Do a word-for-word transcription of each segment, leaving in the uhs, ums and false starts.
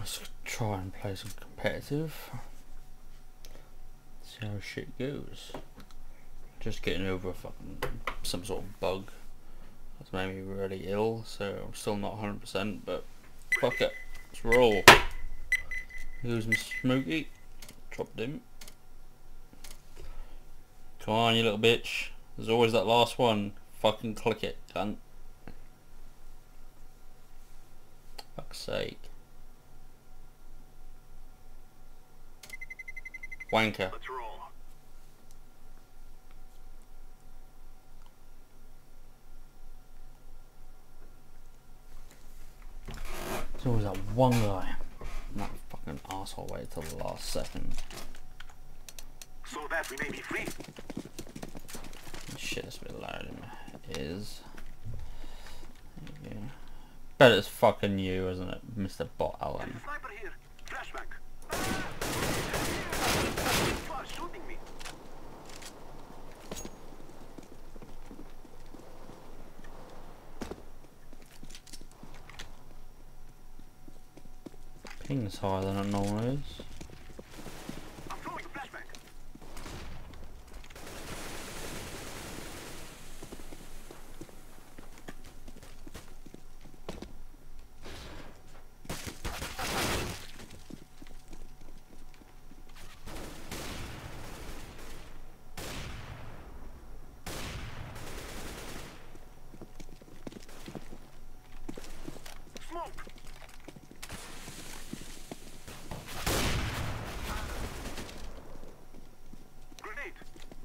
Let's try and play some competitive. See how shit goes. Just getting over fucking some sort of bug that's made me really ill, so I'm still not one hundred percent, but fuck it, let's roll. Who's my Smokey? Dropped him. Come on, you little bitch. There's always that last one. Fucking click it, cunt. Fuck's sake. Wanker. Let's roll. There's always that one guy. That fucking asshole waited till the last second. So that we may be free. Shit, that's a bit loud in my ears. There you go. Bet it's fucking you, isn't it, Mister Bot Allen? Sniper here. Flashback. You are shooting me. Ping's higher than it normally is. I'm throwing a flashback. Smoke. Grenade.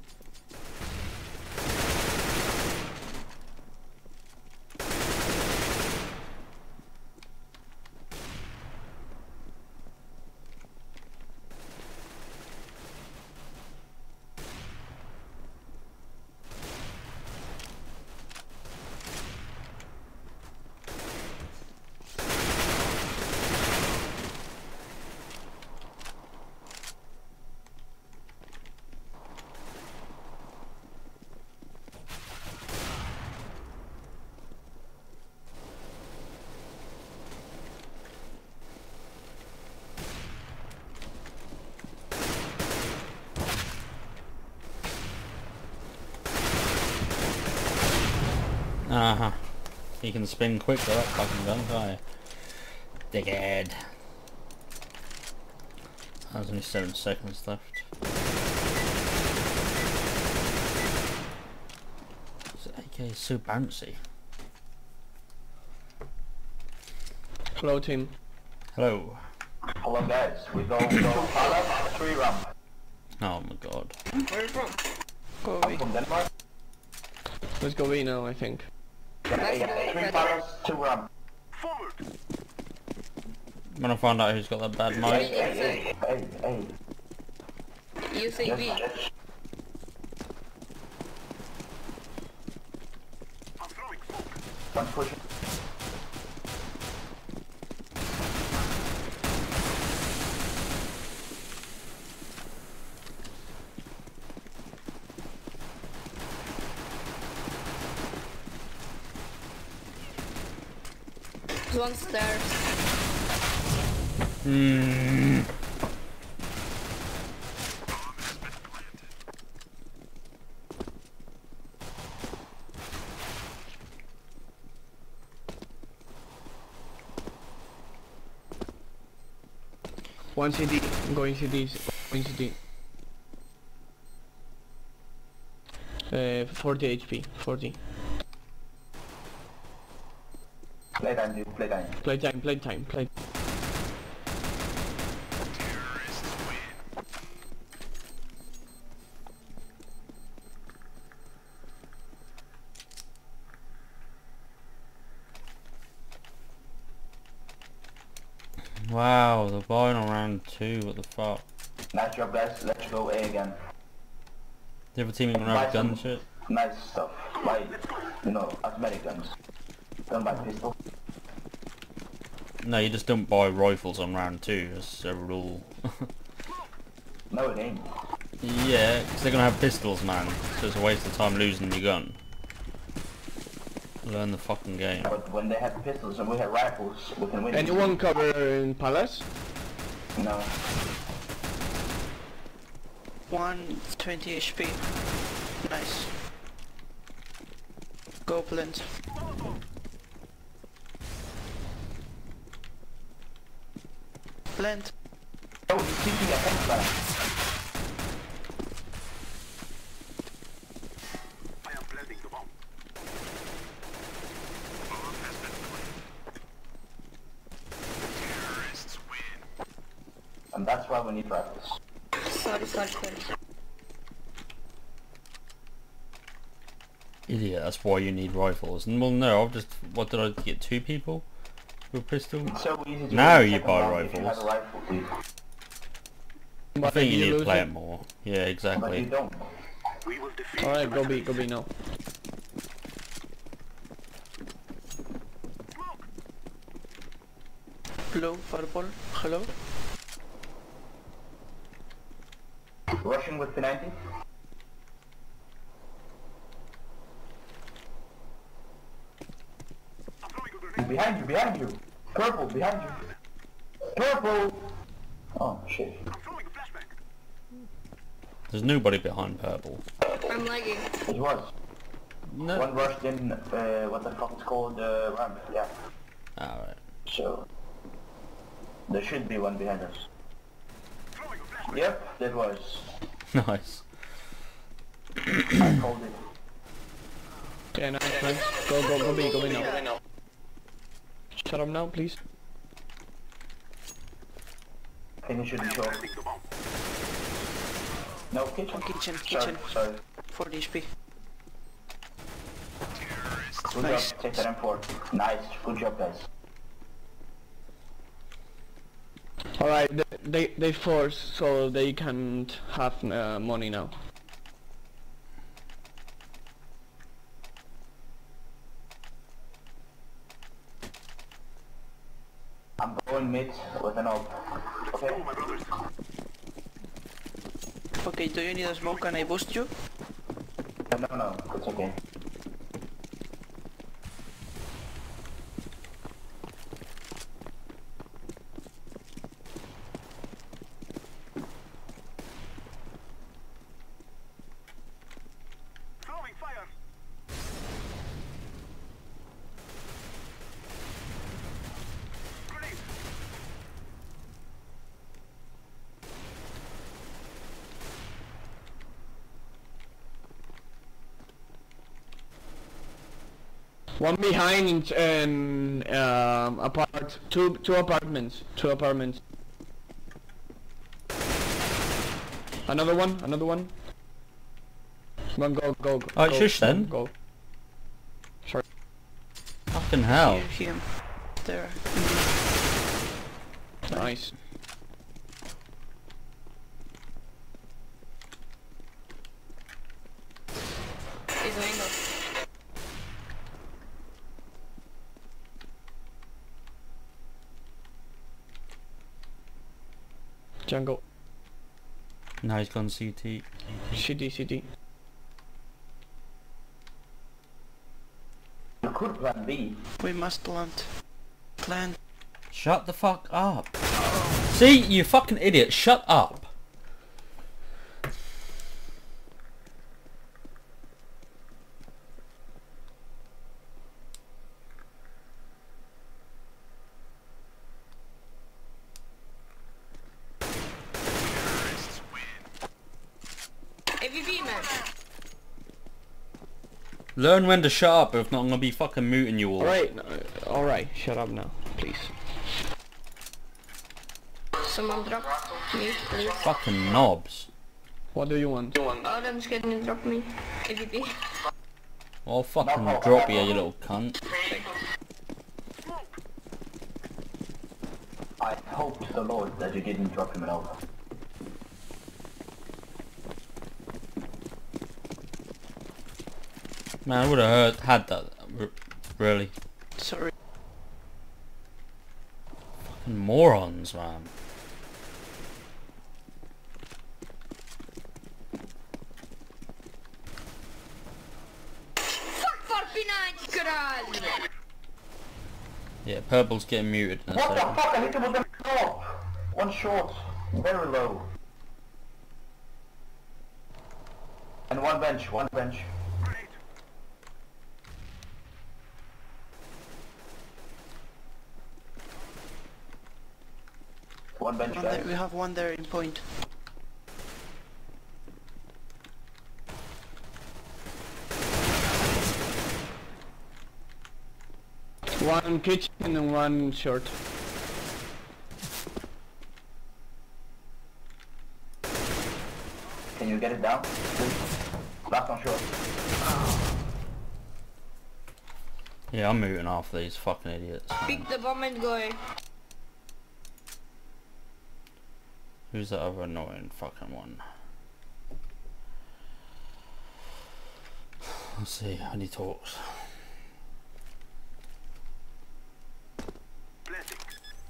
Uh huh. He can spin quick with that fucking gun, can't he? Dickhead. There's only seven seconds left. This A K is so bouncy. Hello team. Hello. Hello guys, we go go Palace three round. Oh my god. Where are you from? Go I'm away. from Denmark. Let's go away now, I think. Yeah, yeah, three Palace, two round. Forward. I'm gonna find out who's got that bad Hey, mic. hey, hey, hey, hey. You say Yes, B. yes. I'm throwing smoke. One pushing. There's one stairs. Hmm. One C D. I'm going C D. Going C D. Uh, forty H P. forty. Playtime, dude, playtime. Playtime, playtime, play. Wow, the ball on round two, what the fuck? Nice job guys, let's go A again. The other team ain't gonna have Buy some gun shit? Nice stuff, like, you know, asthmatic guns. Don't buy pistol. No, you just don't buy rifles on round two, that's a rule. No it ain't. Yeah, because they're gonna have pistols, man, so it's a waste of time losing your gun. Learn the fucking game. But when they have pistols and we have rifles, we can win. Anyone cover in palace? No. one twenty H P. Nice. Go plant. Plant. Oh, he's keeping a headshot. I am planting the bomb. Bomb has been planted. Terrorists win. And that's why we need practice. Sorry, sorry, sorry. Idiot, that's why you need rifles. And well, no, I've just, what did I get, two people with pistols? It's so easy to Now win the you second buy round if you rifles. have a rifle, dude. I think you need to lose play it? it more. Yeah, But you exactly. don't. We will defeat. Alright, go B, go B now. Smoke. Low, fireball. Hello. Rushing with P ninety. I'm throwing a grenade. Behind you, behind you. Purple, behind you. Purple. Oh shit. I'm throwing a flashbang. There's nobody behind purple. I'm lagging. It was. No. One rushed in, uh, what the fuck it's called, uh, ramp, yeah. Alright. So, there should be one behind us. Throwing a flashbang. Yep, that was. Nice. I called it. Okay, nice, nice. Go, go, go B, go B now. Shut up now, please. I think it should be short. Planting the bomb. No, kitchen. Kitchen, Sorry, kitchen. sorry. forty H P. Good Nice. job, take that M four. Nice, good job guys. Alright, they, they they force so they can't have uh, money now. I'm going mid with an op. Okay? Go, my brothers. Okay, do you need a smoke? Can I boost you? No, no, it's okay. Throwing fire. Grenade. One behind in um, apart two two apartments, two apartments. Another one, another one. Come on, go, go, go. Alright, go, shush go, then. Go. Sorry. Fucking hell. Here, here. There. Nice. He's an angle. Jungle. Now he's gone C T. C D, C D. You could plan B. We must plant. Plant. Shut the fuck up. See, you fucking idiot, shut up. A V P, man. Learn when to shut up, if not I'm gonna be fucking muting you all. Alright, no, alright, shut up now, please. Someone drop me, please. Fucking knobs. What do you want? Oh, I'm just kidding, drop me. A V P. I'll fucking drop you, you little cunt. I hope to the Lord that you didn't drop him at all. Man, I would have heard, had that, r really. Sorry. Fucking morons, man. Fuck Fortnite, caralho! Yeah, purple's getting muted in a What the second. fuck? I hit him with a top. One shot. Very low. And one bench, one bench. Grenade. One bench, One there, guys. we have one there in point. One kitchen and one short. Can you get it down? Please? Last one short. Yeah, I'm muting half of these fucking idiots. Pick the bomb and go. Who's that other annoying fucking one? Let's see, how he talks. Blessing.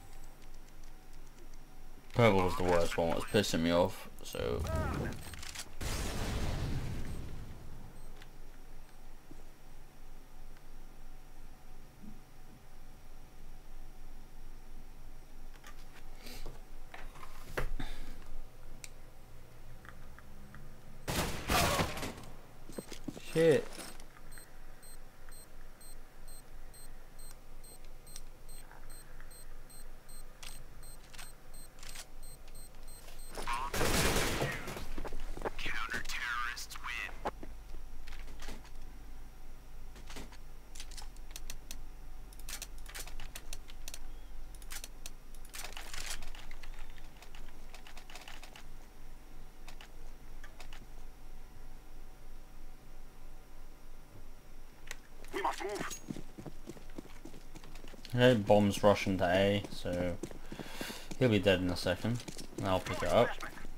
Purple was the worst one, what was pissing me off, so... Shit. Counter-terrorists win. We must move. Okay, bomb's rushing to A, so... He'll be dead in a second. And I'll pick it up.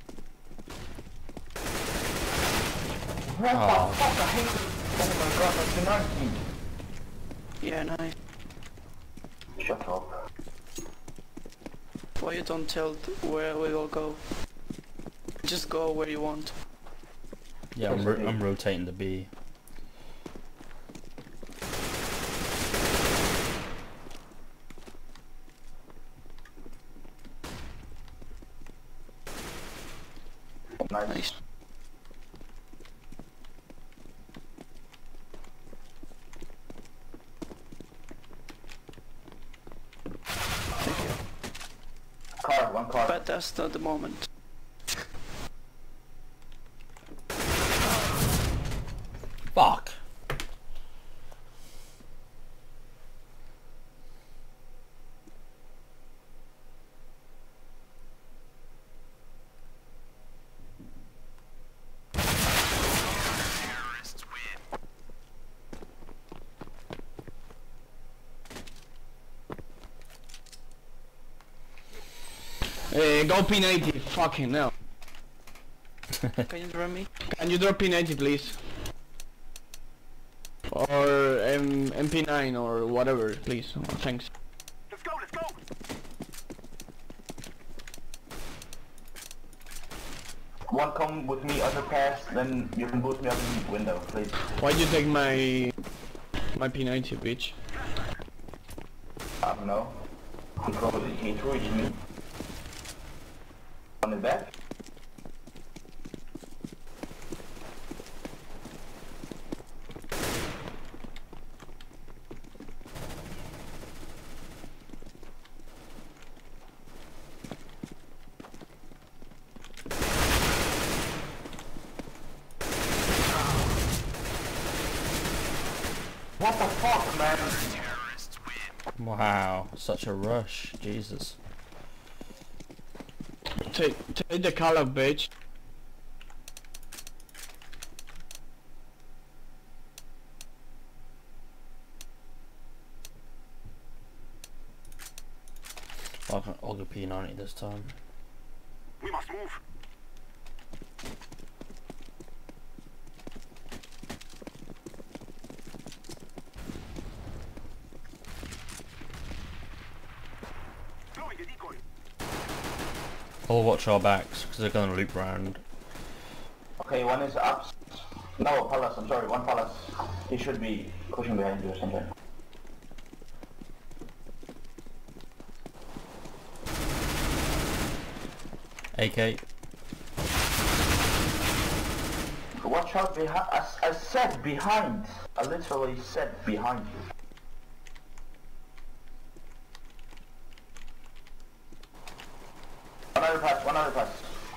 What Oh. the fuck? I hate it. Oh my god, that's nineteen. Yeah, nice. Shut up. Why you don't tell th- where we will go? Just go where you want. Yeah, I'm, ro I'm rotating to B. Nice. Nice. Car, one car. But that's not the moment. Fuck! Terrorists win. Uh, go P ninety, fucking hell. Can you drop me? Can you drop P ninety please? Or M MP9 or whatever, please. Oh, thanks. Let's go, let's go. One come with me underpass, then you can boost me up in the window, please. Why'd you take my my P ninety, bitch? I don't know. He probably he threw it to me. On the back? What the fuck, man? Terrorists win. Wow, such a rush, Jesus. Take take the color, bitch. Fucking I'll go P ninety this time. We must move. Throwing a decoy. I'll watch our backs, because they're gonna loop round. Okay, one is up. No, Palace, I'm sorry, one Palace. He should be pushing behind you or something. A K. Watch out behind. I, I said behind. I literally said behind you. One other pass, one other pass.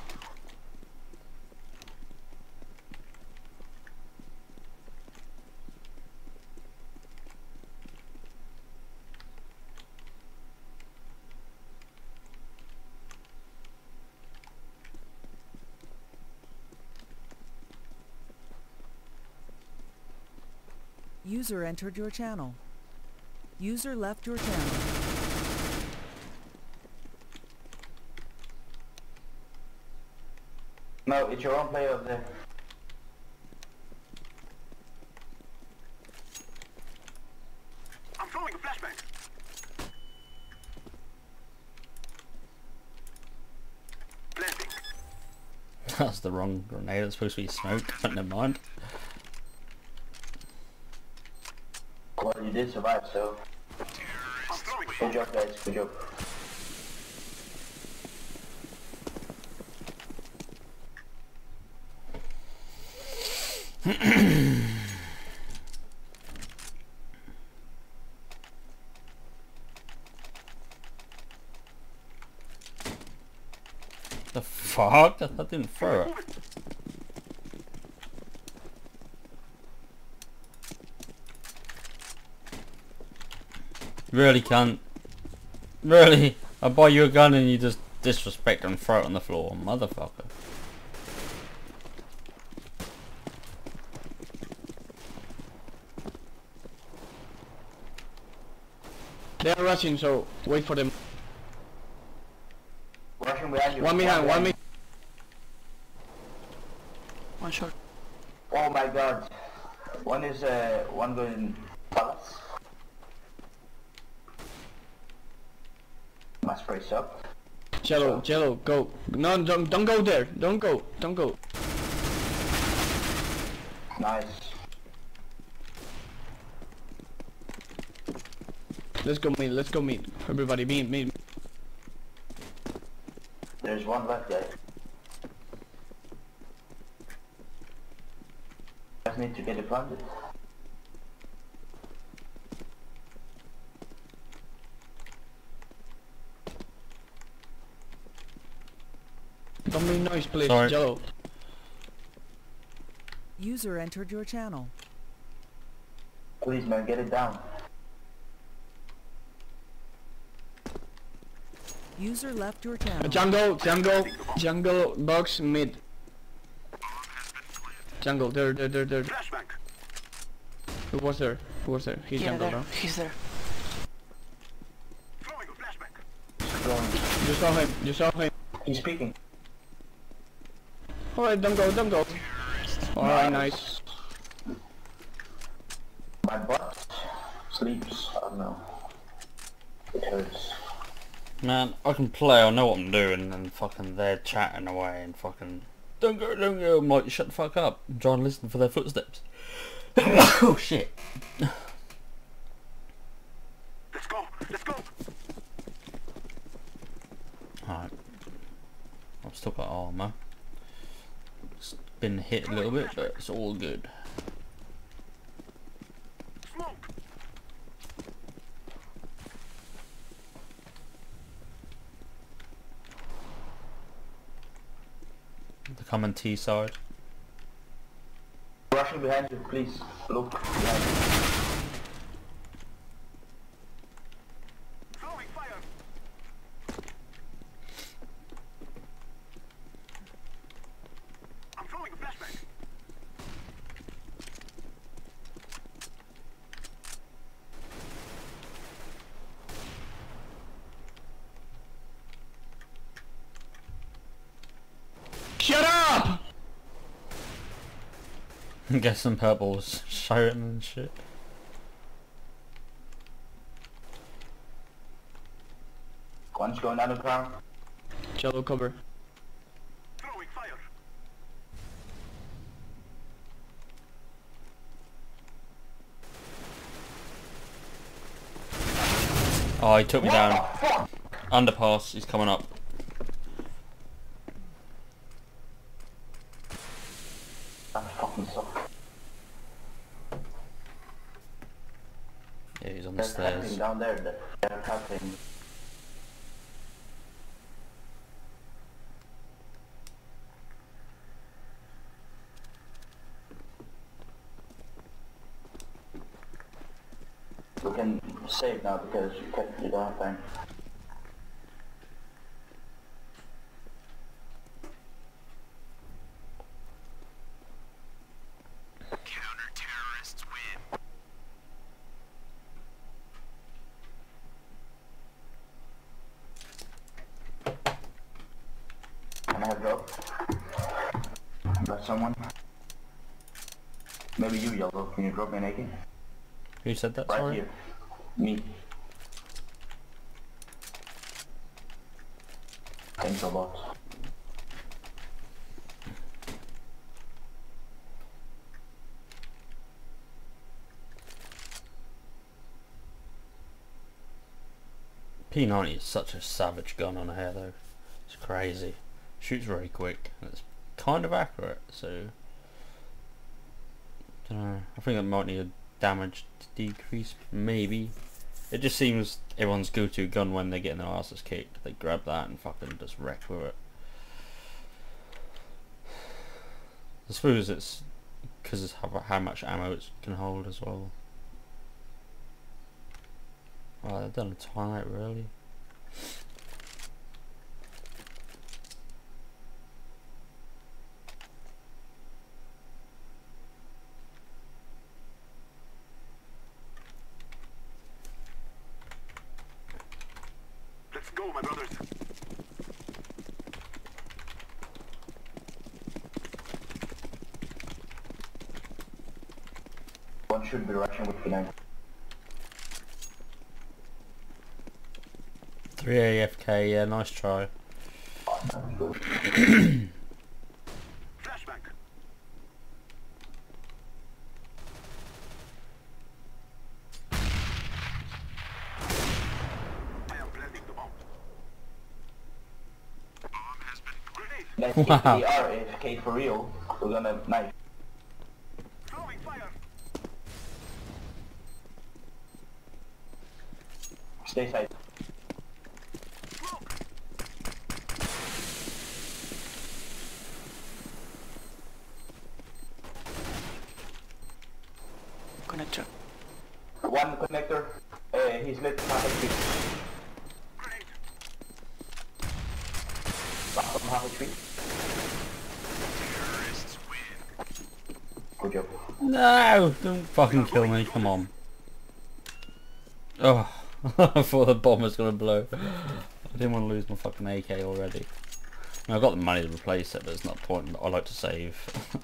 User entered your channel. User left your channel. No, it's your own player up there. I'm throwing a flashbang. Planting. That's the wrong grenade. It's supposed to be smoke, but never mind. Well, you did survive, so I'm throwing a good job, guys. Good job. The fuck? I didn't throw it. Really can't. Really? I buy you a gun and you just disrespect and throw it on the floor, motherfucker. They're rushing, so wait for them. Rushing behind you. One behind, one behind. One shot. Oh my god. One is uh one going palace. Must brace up. Jello, Jello, go. No, don't, don't go there. Don't go, don't go. Nice. Let's go meet, let's go meet. Everybody meet, meet. There's one left, guys. Just need to get it planted. Don't make noise, please, Sorry. Jello. User entered your channel. Please, man, get it down. User left your Uh, channel. jungle, jungle, jungle, box, mid. Jungle, there, there, there, there. flashbang. Who was there? Who was there? He's Yeah, jungle there. now. He's there. Throwing a flashbang. Going. You saw him, you saw him. He's speaking. Alright, don't go, don't go. Alright, nice. My butt sleeps. I don't know. It hurts. Man, I can play, I know what I'm doing, and fucking they're chatting away and fucking don't go, don't go. I'm like, shut the fuck up. I'm trying to listen for their footsteps. Oh shit. Let's go. Let's go. Alright. I've still got armour. It's been hit a little bit, but it's all good. Smoke. The common T side. Rushing behind you, please. Look behind you. Throwing fire. I'm throwing a flashbang. Shut up! Get some purples shouting and shit. One's going underground. Jello cover. Throwing fire. Oh, he took me What down. the fuck? Underpass, he's coming up. That fucking sucks. Yeah, he's on the There's happening stairs. down there. that- They're happening. We can save now because you can't you don't have time. Can I have help? Got someone? Maybe you, Yellow. Can you drop me an A K? Who said that, Right sorry? here. Me. Thanks a lot. P ninety is such a savage gun on air though. It's crazy. Shoots very quick and it's kind of accurate, so don't know. I think that might need a damage decrease, maybe. It just seems everyone's go-to gun when they're getting their asses kicked. They grab that and fucking just wreck with it. I suppose it's because it's how, how much ammo it can hold as well. Oh, they've done a twilight, really? Let's go, my brothers. One should be rushing with P nine. three A F K, yeah, nice try. Flashback. I am planting the bomb. Bomb has been grenade. Guys, Wow. if we are A F K for real, we're gonna knife. Throwing fire. Stay side. Smoke. Connector. One connector. Uh, he's lit half H P. Grenade. Back from half H P. Good job. No! Don't fucking kill me, come on. Oh, I thought the bomb was gonna blow. I didn't want to lose my fucking A K already. I mean, I've got the money to replace it, but it's not the point. I like to save.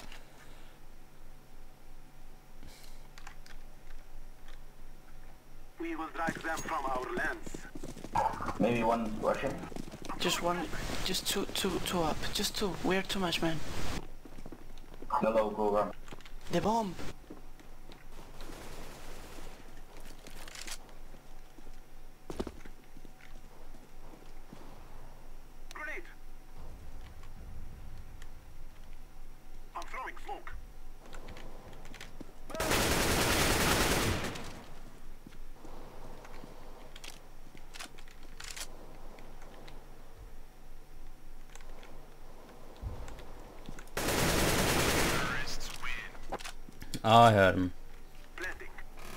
We will drag them from our lands. Maybe one Russian. Just one, just two, two, two up. Just two. We're too much, man. Yellow, go run. The bomb. Grenade. I'm throwing smoke. Oh, I heard him. Planting.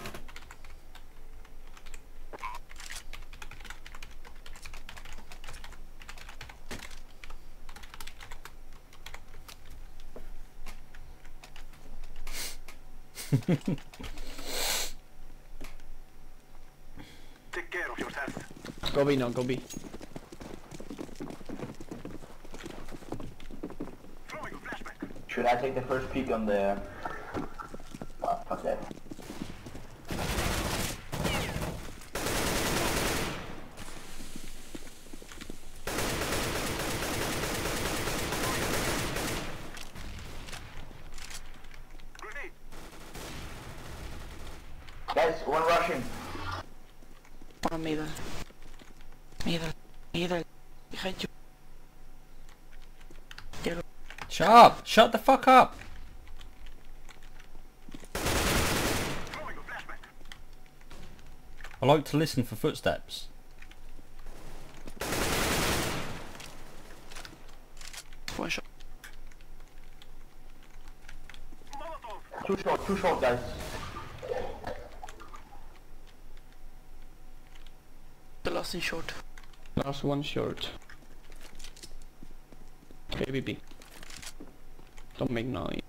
Take care of yourself. Go B now, go B. Throwing a flashback. Should I take the first peek on the... Oh, fuck that. Grenade. Guys, one Russian. One middle. Middle. Middle. Behind you. Yellow. Shut up! Shut the fuck up! I like to listen for footsteps. One shot. Molotov. Too short, too short, guys. The last in short. Last one short. A V P. Don't make noise.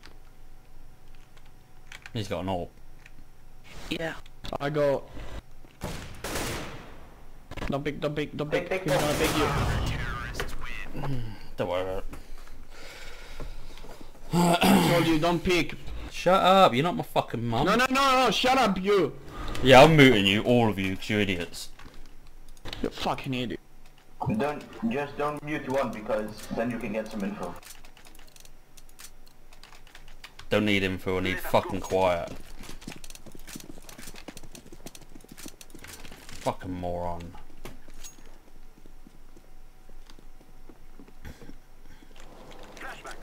He's got an ult. Yeah. I go. Don't pick, don't pick, don't pick. Pick, pick, He's gonna pick you. Don't worry about it. I told you, don't pick. Shut up, you're not my fucking mum. No, no, no, no, shut up, you. Yeah, I'm muting you, all of you, because you're idiots. You fucking idiot. Don't, just don't mute one because then you can get some info. Don't need info, I need fucking quiet. Fucking moron. Flashback.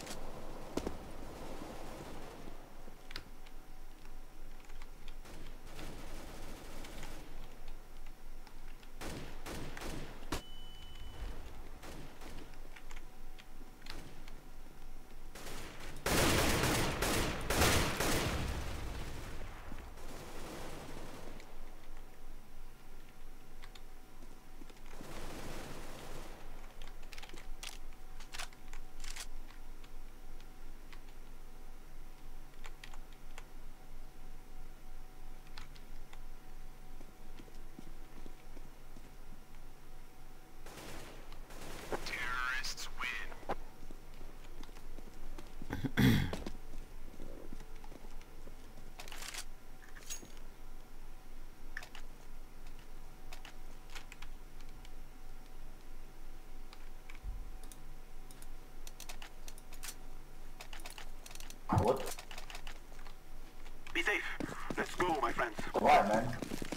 What? Be safe. Let's go, my friends. Why, man?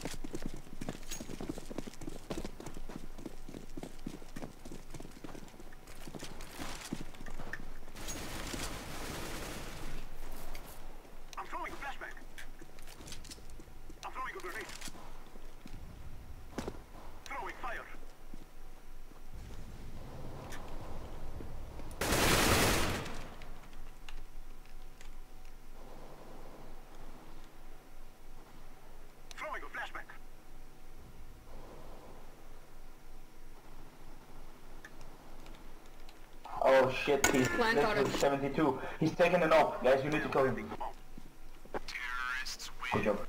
I'm throwing a flashback. I'm throwing a grenade. Throwing fire. Throwing a flashback. Oh shit, he's Flank out level of- seventy-two. He's taking an op. Guys, you need to kill him. Good job.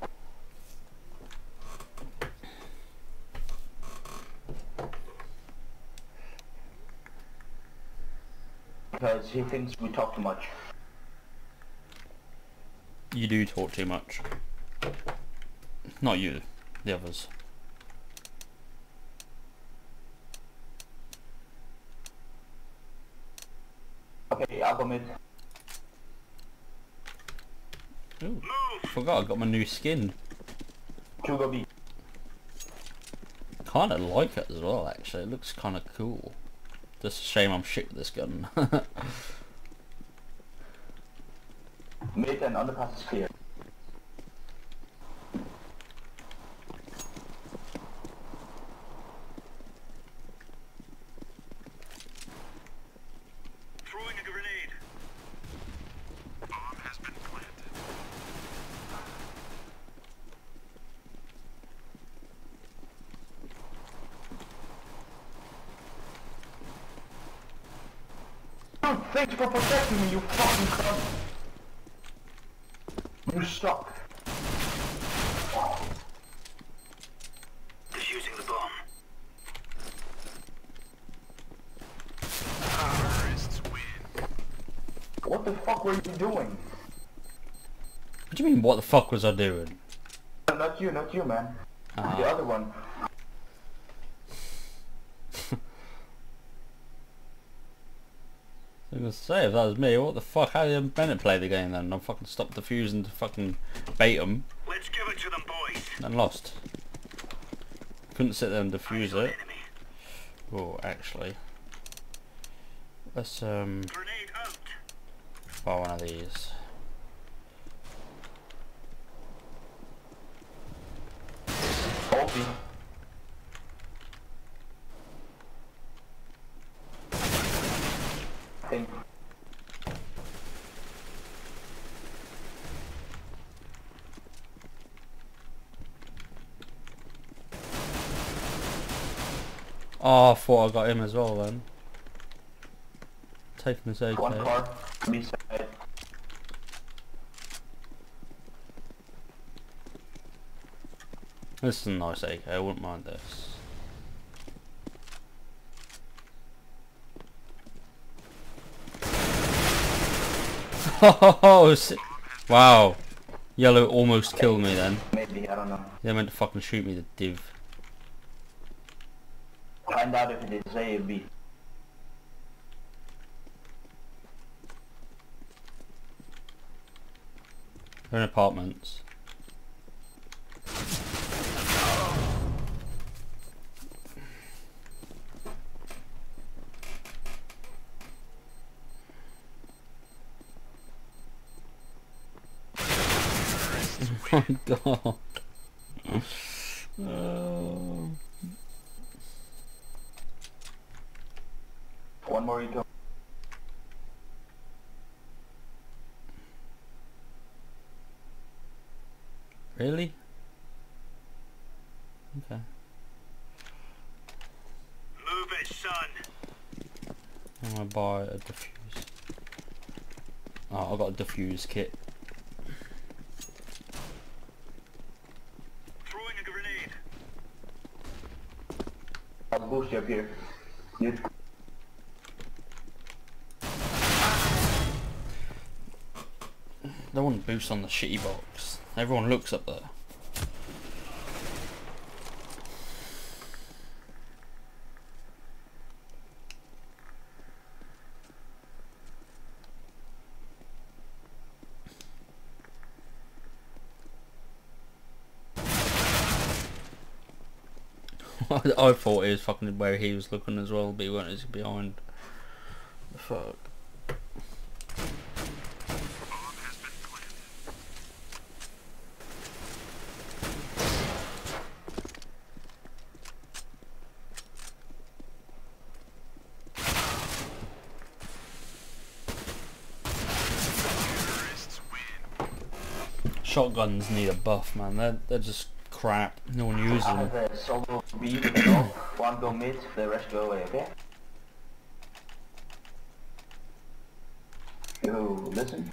Because he thinks we talk too much. You do talk too much. Not you, the others. Okay, I'll go mid. Ooh, forgot I got my new skin. Two go B. Kinda like it as well actually, it looks kinda cool. Just a shame I'm shit with this gun. Mid and underpass is clear. Throwing a grenade. Bomb has been planted. Dude, thanks for protecting me, you fucking cunt. You suck. Defusing the bomb. What the fuck were you doing? What do you mean, what the fuck was I doing? Not you, not you, man. Ah. The other one. I was gonna say, if that was me, what the fuck, how did Bennett play the game then? I fucking stopped defusing to fucking bait them Let's give it to them, boys. and lost. Couldn't sit there and defuse it. Enemy. Oh, actually. Let's um Grenade out. buy one of these. Oh Copy. Think. Oh, I thought I got him as well then. Taking this A K. One car. B side. This is a nice A K, I wouldn't mind this. Oh, shit. Wow. Yellow almost killed me then. Maybe, I don't know. They meant to fucking shoot me, the div. Find out if it is A or B. They're in apartments. Oh my god. Oh. One more you go. Really? Okay. Move it, son. I'm gonna buy a diffuse. Oh, I got a diffuse kit. Throwing a grenade. I'll boost you up here. You They want to boost on the shitty box. Everyone looks up there. I thought it was fucking where he was looking as well, but he wasn't behind. Fuck. Shotguns need a buff, man. They're they're just crap. No one uses I them. have a solo B with a dog. One go mid, the rest go away, okay? Yo, listen.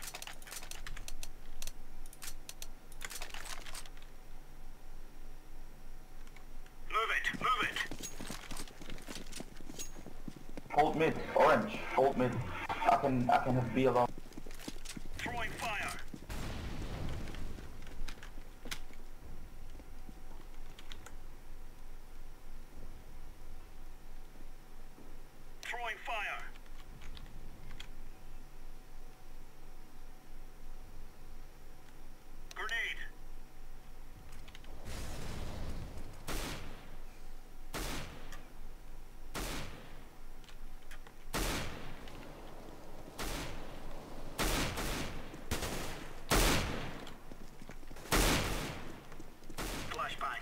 Move it, move it. Hold mid, orange. Hold mid. I can I can have B alone. Throwing fire. Throwing fire. Grenade. Flashbang.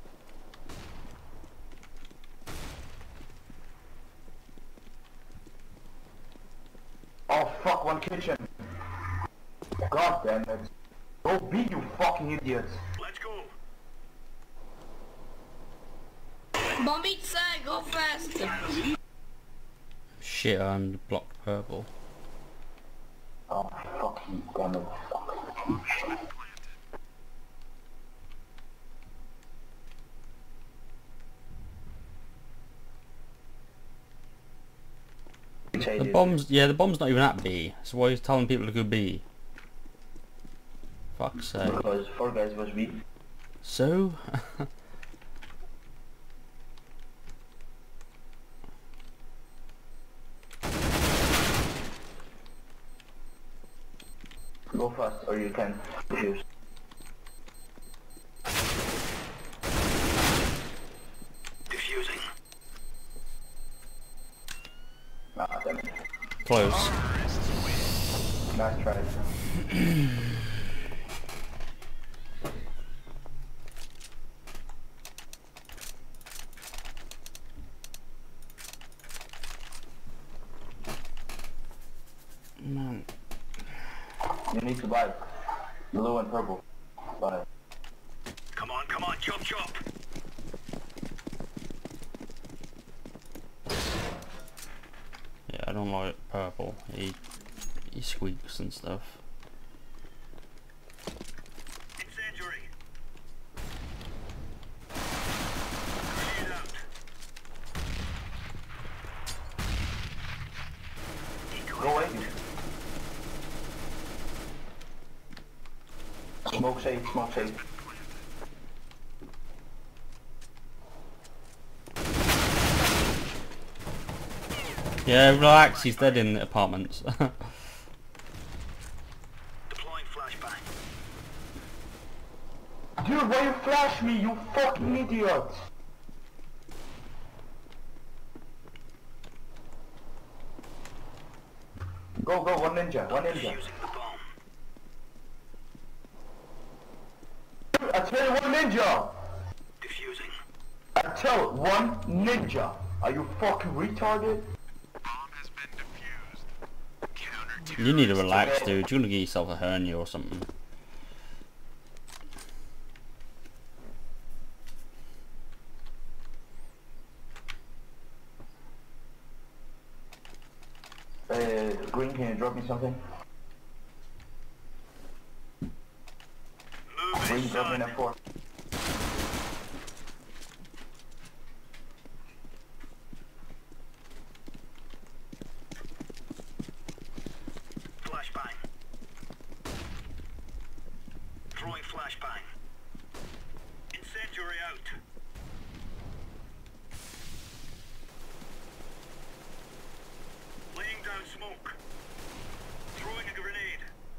Oh fuck, one kitchen. God damn it. Go B, you fucking idiots. Let's go. Bombice, go fast! Shit, I'm blocked purple. Oh fucking damn it. Fuck. The bomb's yeah, the bomb's not even at B. So why are you telling people to go B? Fuck's sake. Because four guys was B. So Go fast or you can refuse. Diffusing. Ah, damn it. close. Nice try. You need to buy blue and purple. Buy it. Come on, come on, chop chop. Yeah, I don't like purple. He he squeaks and stuff. Incendiary. Grenade out. Go away. Smoke safe, smoke safe. Yeah, relax. He's dead in the apartments. Deploying flashbang. Dude, why you flash me, you fucking idiot? Go, go, one ninja, one ninja. Defusing the bomb. I tell you, one ninja! Defusing. I tell one ninja. Are you fucking retarded? You need to relax, dude. You're gonna get yourself a hernia or something. Uh, Green, can you drop me something? Move Green, it, drop me an son. F four. Flashbang. Throwing flashbang. Incendiary out. Laying down smoke. Throwing a grenade.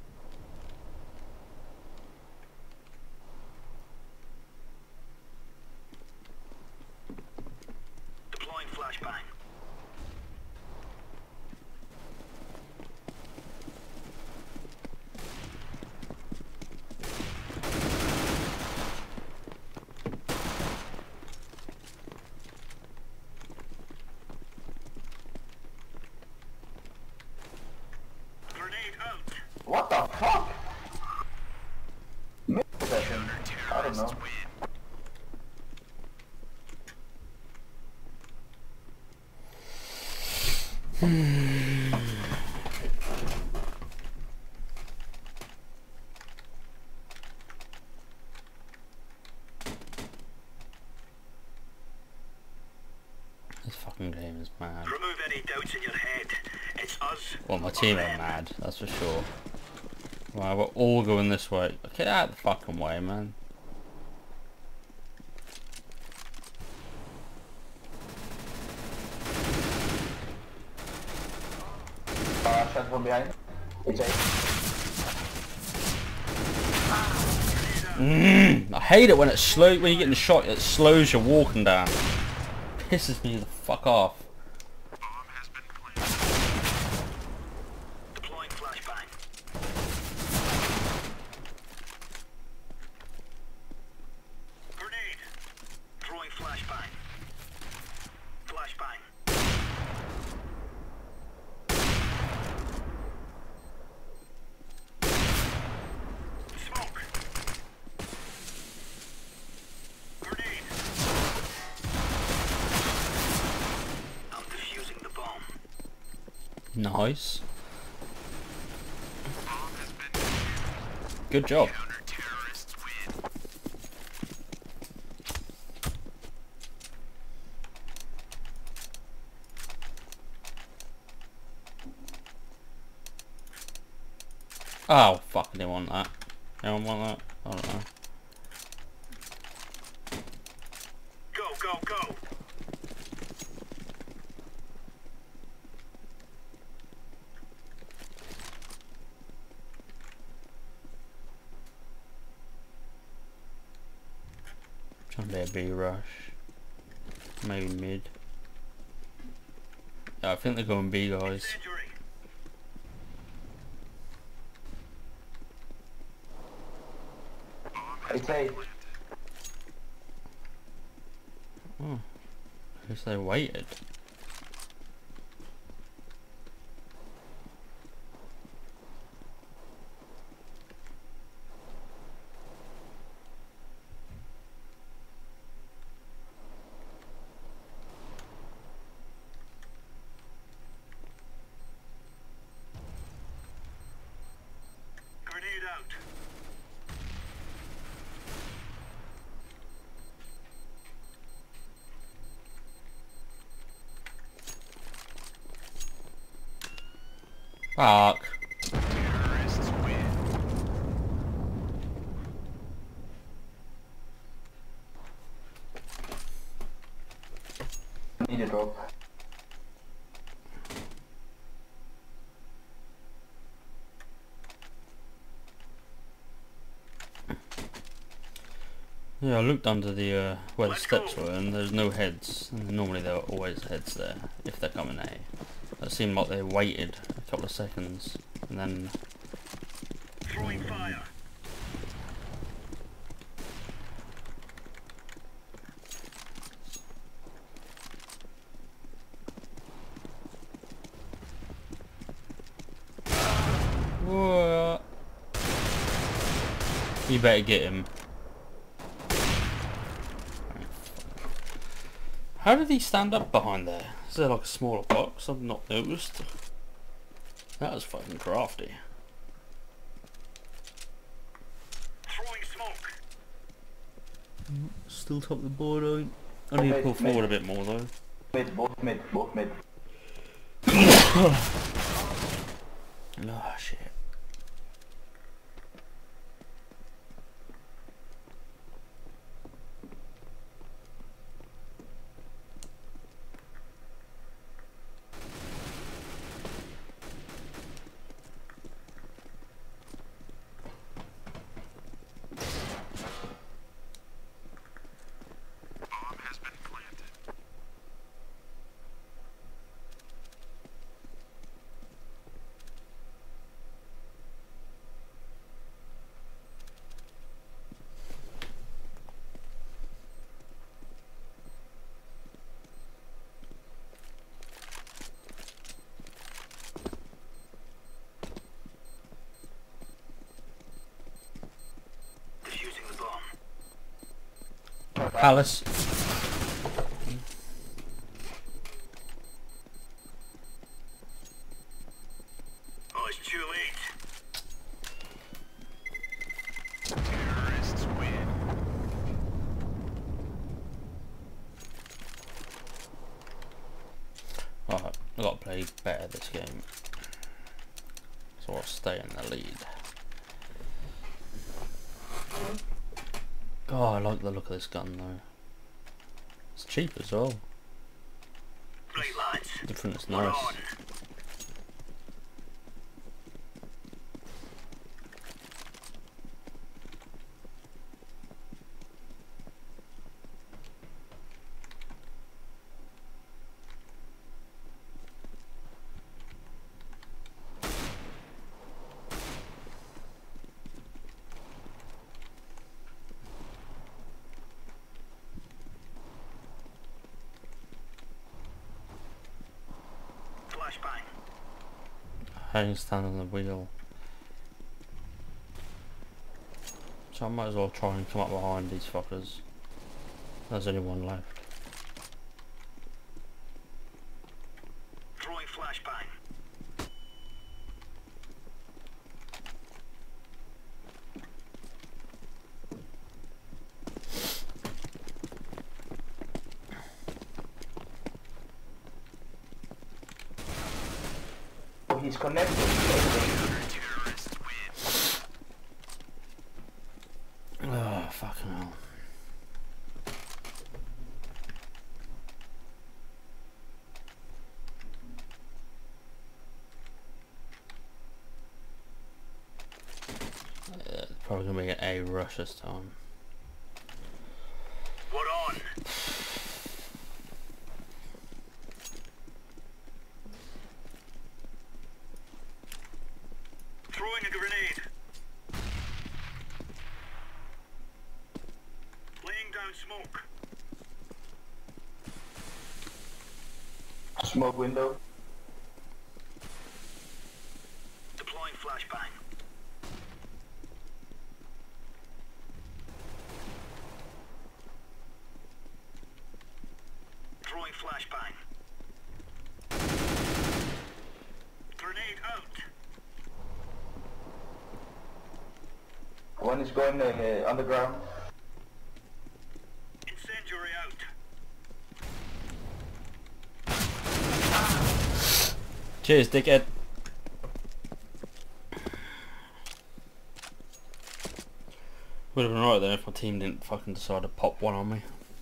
Deploying flashbang. Grenade out. What the fuck? Mid-session. I don't know. This fucking game is mad. Remove any doubts in your head. It's us. Well, my team are mad, that's for sure. Right, we're all going this way. Get out of the fucking way, man. Uh, shot from behind. It's a... Mm, I hate it when it's slow. When you're getting shot, it slows your walking down. Pisses me the fuck off. Deploying flashbang. Grenade. Throwing flashbang. Flashbang. Smoke. Grenade. I'm defusing the bomb. Nice. Good job. Oh fuck, I didn't want that. Anyone want that? I don't know. Go, go, go. Trying to be a B rush. Maybe mid. Yeah, I think they're going B, guys. Incendiary. It's a... Oh. Guess they waited. out. Fuck. Terrorists win. Need a drop. Yeah, I looked under the uh, where the steps were, and there's no heads. And normally there are always heads there if they're coming A. It seemed like they waited a couple of seconds and then. Throwing fire. What? You better get him. How did he stand up behind there? Is there like a smaller box? I've not noticed. That was fucking crafty. Throwing smoke. Still top of the board. I, I need to pull forward a bit more though. Mid, both mid, both mid. Oh shit. Bomb has been planted. Defusing the bomb. Palace. Oh, it's too late. Terrorists win. Alright, I've got to play better this game. So I'll stay in the lead. Oh, I like the look of this gun though. It's cheap as well. Right, lads. Different, it's We're nice. on. Flashbang. I can stand on the wheel. So I might as well try and come up behind these fuckers. There's only one left. Throwing flashbang. Oh, he's connected. Terrorists win. Oh, fucking hell. Yeah, it's probably gonna be an A rush this time. We're on. Throwing a grenade. Laying down smoke. Smoke window. Deploying flashbang. Throwing flashbang. Grenade out. One is going uh, underground. Incendiary out. Cheers, dickhead. Would have been alright then if my team didn't fucking decide to pop one on me.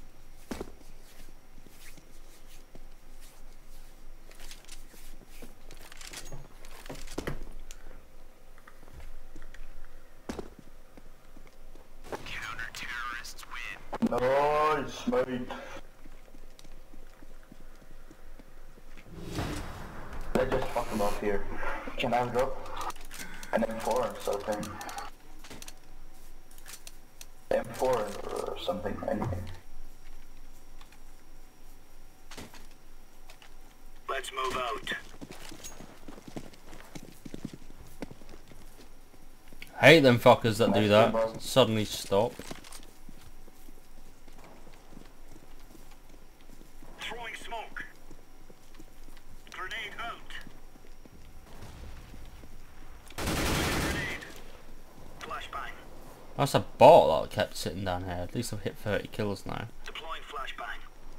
Counter-terrorists win. Nice, mate. Let's just fuck them up here. Can I drop? An M four or something. M four or something, anything. Let's move out. Hate them fuckers that do that. Suddenly stop. Throwing smoke. Grenade out. Grenade. Flashbang. That's a bot that kept sitting down here. At least I've hit thirty kills now. Deploying flashbang.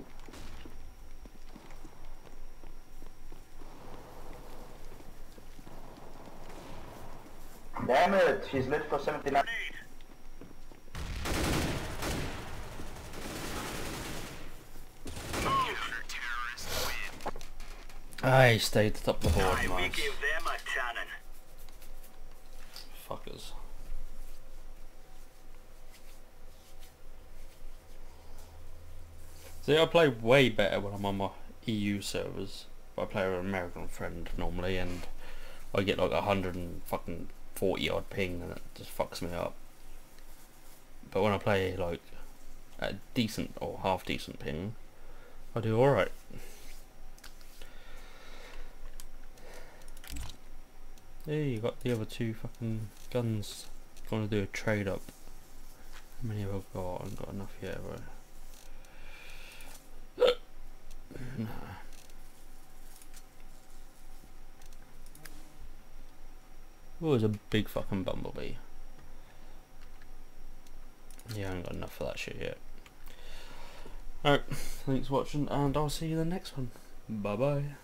Damn it, he's lit for seventy-nine. Grenade. Counter-terrorists win. I stayed at the top of the board, Aye, we nice. give them a tannin. Fuckers. See, I play way better when I'm on my E U servers. I play with an American friend normally, and I get like a hundred and fucking forty odd ping, and it just fucks me up. But when I play like at a decent or half decent ping, I do alright. Yeah, you got the other two fucking guns. Gonna do a trade up. How many have I got? I haven't got enough yet, bro. Nah. Oh, there's a big fucking bumblebee. Yeah, I haven't got enough for that shit yet. Alright, thanks for watching, and I'll see you in the next one. Bye bye.